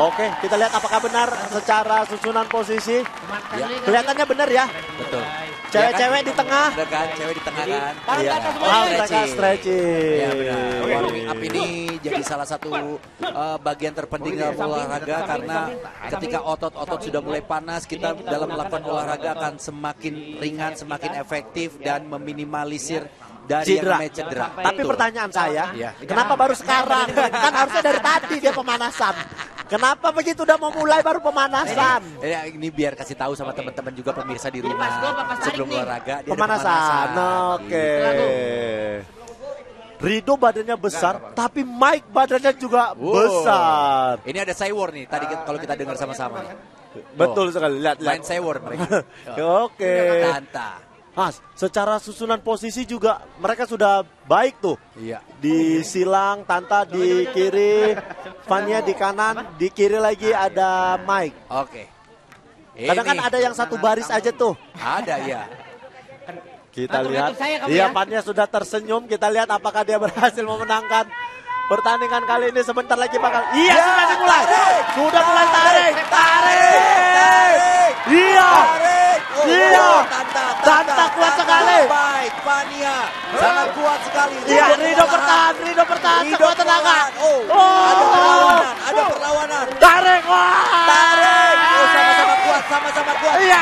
Oke, kita lihat apakah benar secara susunan posisi. Ya. Kelihatannya benar ya. Betul. Cewek-cewek di tengah. Benar kan, cewek di tengah kan. Iya. Mereka stretching. Ya benar. Warming up ini jadi salah satu bagian terpenting dalam olahraga karena ketika otot-otot sudah mulai panas, kita dalam melakukan olahraga akan semakin ringan, semakin efektif dan meminimalisir dari yang namanya cedera. Tapi pertanyaan saya, Ya. kenapa baru sekarang? Kan harusnya dari tadi dia pemanasan. Kenapa begitu udah mau mulai baru pemanasan? Ini biar kasih tahu sama teman-teman juga pemirsa di rumah sebelum olahraga. Dia ada Pemanasan. Oke. Rido badannya besar, tapi Mike badannya juga besar. Ini ada Cywar nih, tadi kalau kita dengar sama-sama. Betul sekali, lihat. Main Cywar mereka. Oke. Tanta. Mas, secara susunan posisi juga mereka sudah baik tuh. Iya. Di silang, Tanta di kiri, Fania di kanan, di kiri lagi ada Mike. Oke. Kadang kan ada yang satu baris aja tuh. Ada ya. Kita lihat, iya Fania sudah tersenyum. Kita lihat apakah dia berhasil memenangkan pertandingan kali ini. Sebentar lagi bakal. Iya, sudah dimulai. Sudah mulai tarik. Iya. Iya. Tanta kuat sekali. Baik, Fania sangat kuat sekali. Iya, Rido bertahan sekuat tenaga. Ada perlawanan. Tarik, wah. Tarik. Sama-sama kuat. Iya.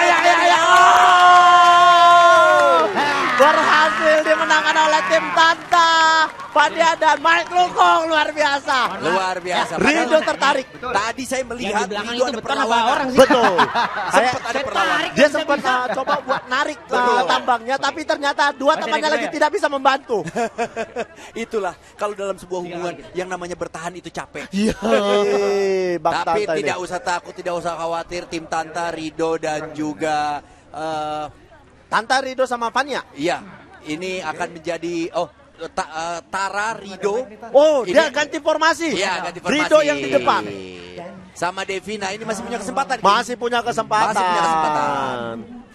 Berhasil dimenangkan oleh tim Tanta. Fania dan Mike Lukong, luar biasa. Rido tertarik. Tadi saya melihat Rido ada orang perlawanan. sih. Betul. Sempat ada perlawanan. Dia sempat coba buat narik tambangnya, tapi ternyata dua tambangnya lagi tidak bisa membantu. Itulah kalau dalam sebuah hubungan yang namanya bertahan itu capek. Iya. Bang Tapi Tanta tidak ini. usah takut, tidak usah khawatir. Tim Tanta, Rido dan juga Tanta, Rido sama Fania. iya, ini akan menjadi Tara, Rido. Oh, Ini- dia ganti formasi. Iya, ganti formasi. Rido yang di depan. Sama Devina ini masih punya kesempatan. Masih punya kesempatan. Masih punya kesempatan.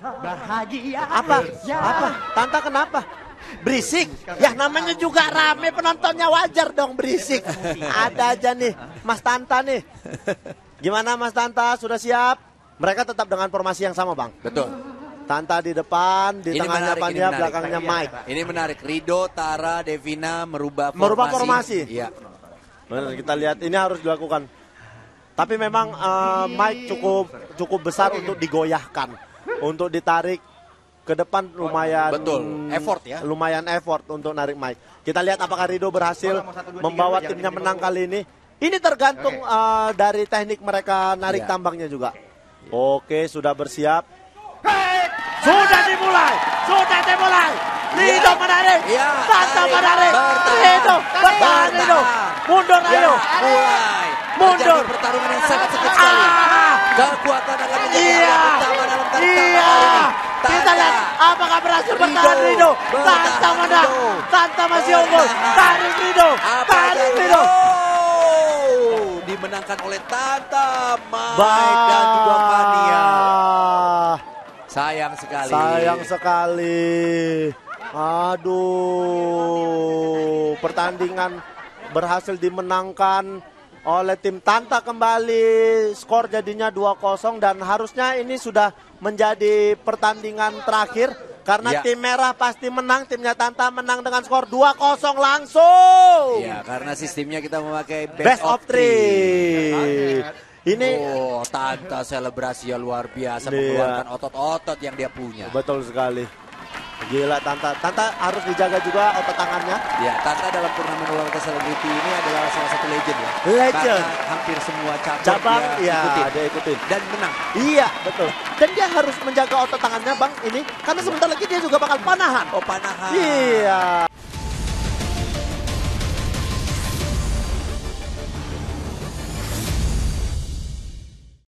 Apa? Tanta kenapa? Berisik. Ya namanya juga rame penontonnya, wajar dong berisik. Ada aja nih Mas Tanta nih. Gimana Mas Tanta, sudah siap? Mereka tetap dengan formasi yang sama, Bang. Betul. Tanta di depan, di Ini tengahnya menarik, Fania, belakangnya Mike. Ini menarik. Rido, Tara, Devina merubah formasi. Iya. Benar, kita lihat ini harus dilakukan. Tapi memang Mike cukup besar untuk digoyahkan, untuk ditarik ke depan lumayan. Betul, effort ya. Lumayan effort untuk narik Mike. Kita lihat apakah Rido berhasil membawa timnya menang kali ini. Ini tergantung dari teknik mereka narik Iya. tambangnya juga. Oke, sudah bersiap. Sudah dimulai. Rido menarik. Iya, Tanta tarik. menarik. Bertahan. Rido, bertahan Rido. Mundur ayo. Mulai. Mundur. Terjadi pertarungan yang sangat sengit sekali. Kekuatan akan menjadi Iya. yang utama dalam tarik tambang Iya. kali ini. Kita Tanta. lihat apakah berhasil bertahan Rido. Tanta menang. Tanta masih unggul. Tarik Rido. Tarik Rido. Dimenangkan oleh Tanta, Mike dan juga Fania. Sayang sekali. Aduh. Pertandingan berhasil dimenangkan oleh tim Tanta kembali. Skor jadinya 2-0 dan harusnya ini sudah menjadi pertandingan terakhir. Karena Ya. tim merah pasti menang, timnya Tanta menang dengan skor 2-0 langsung. Ya, karena sistemnya kita memakai Best of 3. Ini Tanta selebrasinya luar biasa, Iya. mengeluarkan otot-otot yang dia punya. betul sekali. Gila Tanta harus dijaga juga otot tangannya. Ya, Tanta dalam turnamen olahraga selebriti ini adalah salah satu legend ya. Legend. Karena hampir semua Cabang dia ikutin dia ikutin. dan menang. Iya, betul. Dan dia harus menjaga otot tangannya, Bang, ini karena sebentar lagi dia juga bakal panahan. Oh, panahan. Iya.